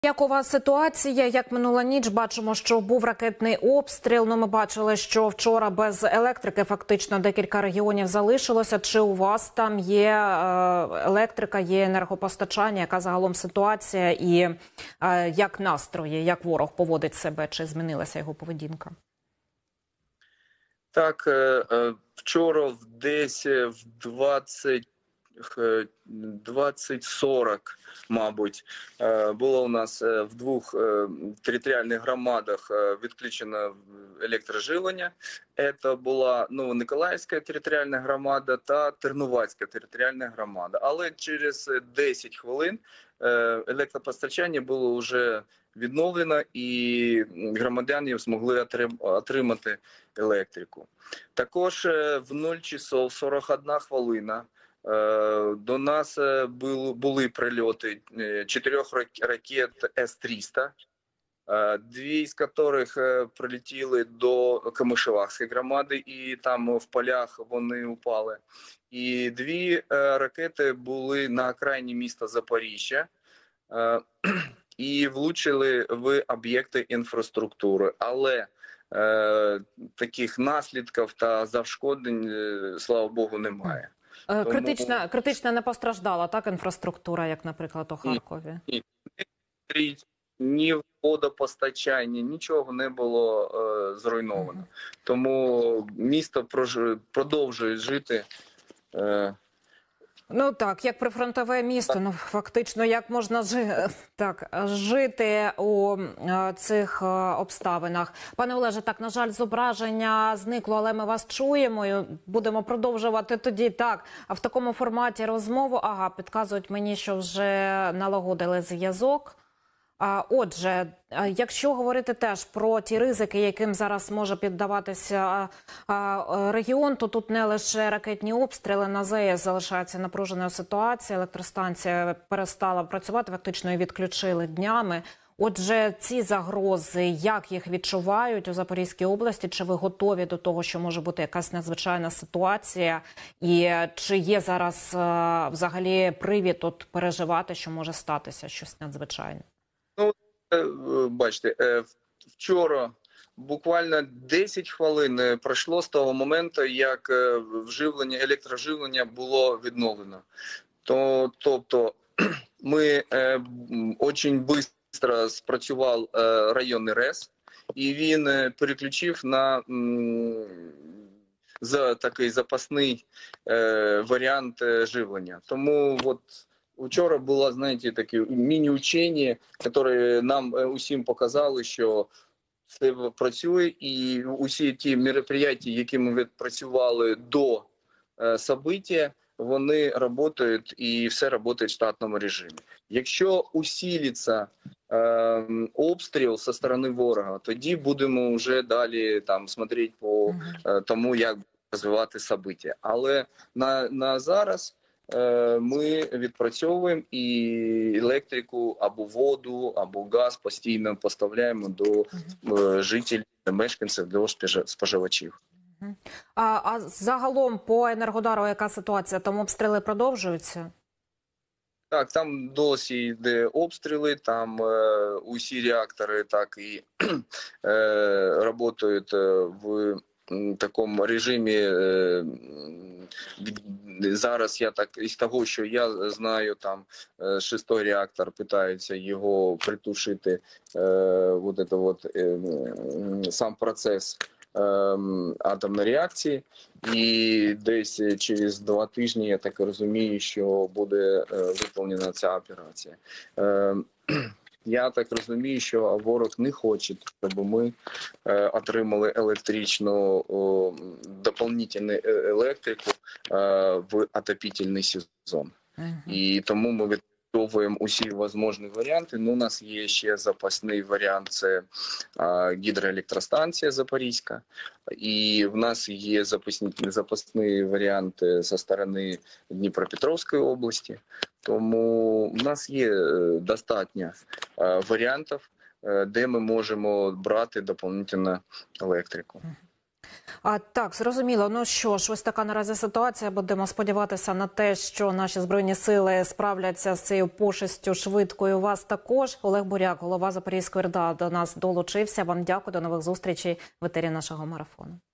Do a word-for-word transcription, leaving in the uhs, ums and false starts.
Як у вас ситуація? Як минула ніч? Бачимо, що був ракетний обстріл. Ну, ми бачили, що вчора без електрики фактично декілька регіонів залишилося. Чи у вас там є електрика, є енергопостачання? Яка загалом ситуація і як настрої, як ворог поводить себе? Чи змінилася його поведінка? Так, вчора десь в двадцять двадцять сорок, мабуть, було у нас в двох територіальних громадах відключено електроживлення. Це була Новомиколаївська територіальна громада та Тернувальська територіальна громада. Але через десять хвилин електропостачання було вже відновлено і громадяни змогли отримати електрику. Також в нуль часов сорок одна хвилина до нас були прильоти чотирьох ракет С триста, дві з яких прилетіли до Камишевахської громади і там в полях вони упали. І дві ракети були на окраїні міста Запоріжжя і влучили в об'єкти інфраструктури. Але таких наслідків та зашкоджень, слава Богу, немає. Критична, Тому... критична не постраждала, так, інфраструктура, як, наприклад, у Харкові? Ні, ні, ні водопостачання, нічого не було е, зруйновано. Mm-hmm. Тому місто прож... продовжує жити. Е... Ну так, як прифронтове місто, ну фактично, як можна жи... так, жити у цих обставинах. Пане Олеже, так, на жаль, зображення зникло, але ми вас чуємо і будемо продовжувати тоді, так, а в такому форматі розмову. Ага, підказують мені, що вже налагодили зв'язок. Отже, якщо говорити теж про ті ризики, яким зараз може піддаватися регіон, то тут не лише ракетні обстріли, на ЗАЕС залишається напруженою ситуація, електростанція перестала працювати, фактично її відключили днями. Отже, ці загрози, як їх відчувають у Запорізькій області? Чи ви готові до того, що може бути якась надзвичайна ситуація? І чи є зараз взагалі привід от переживати, що може статися щось надзвичайне? Ну, бачите, вчора буквально десять хвилин пройшло з того моменту, як вживлення, електроживлення було відновлено. То, тобто ми дуже швидко спрацював районний РЕС, і він переключив на за такий запасний варіант живлення. Тому от вчора було, знаєте, таке міні-учення, яке нам усім показали, що все працює, і усі ті мероприятия, які ми відпрацювали до события, вони працюють і все працює в штатному режимі. Якщо усилиться е, обстріл зі сторони ворога, тоді будемо вже далі там смотреть по е, тому, як розвивати события. Але на, на зараз ми відпрацьовуємо і електрику або воду, або газ постійно поставляємо до жителів, мешканців, до споживачів. А, а загалом по Енергодару яка ситуація? Там обстріли продовжуються? Так, там досі йде обстріли, там е, усі реактори так і е, працюють в такому режимі. Е, Зараз я так, із того, що я знаю, там шостий реактор питаються його притушити, е, вот это вот, е, сам процес е, атомної реакції. І десь через два тижні, я так розумію, що буде е, виконана ця операція. Е, Я так розумію, що ворог не хоче, щоб ми е, отримали електричну, о, дополнительну електрику е, в отопительний сезон. Uh-huh. І тому ми відпрацьовуємо усі можливі варіанти. Ну, у нас є ще запасний варіант, це е, гідроелектростанція Запорізька. І в нас є запасний, запасний варіант зі сторони Дніпропетровської області. Тому в нас є достатньо варіантів, де ми можемо брати доповнительну електрику. А, так, зрозуміло. Ну що ж, ось така наразі ситуація. Будемо сподіватися на те, що наші Збройні сили справляться з цією пошестю швидко. І у вас також. Олег Буряк, голова Запорізької РДА, до нас долучився. Вам дякую, до нових зустрічей в етері нашого марафону.